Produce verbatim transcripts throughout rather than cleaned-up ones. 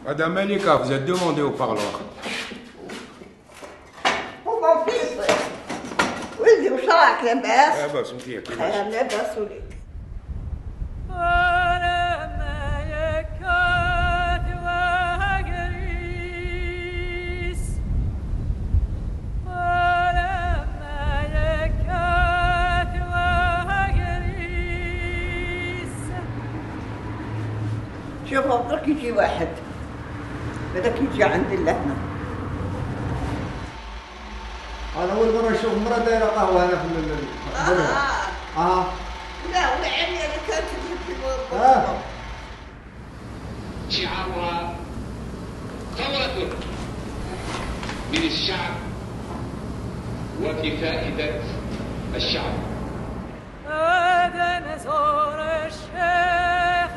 Madame Malika, vous êtes demandée au parloir. هو ما في ولدي وش راك لاباس؟ لاباس انت كيفاش؟ خير لاباس وليدي. شوف بدك يجي واحد بدك يجي عندي لهنا. انا اول مره اشوف مرة دايره قهوه هنا في ال اه اه لا والعمي اللي كانت تجيب في اه شعارها ثورة من الشعب وبفائدة الشعب. هذا نزور الشيخ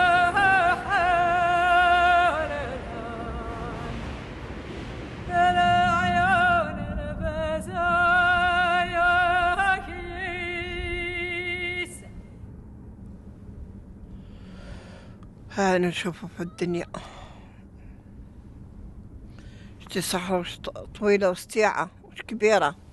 محمد العيون البزايا كيس. ها نشوفه في الدنيا شتي صحراء وش طويلة وسطيعة وش كبيرة.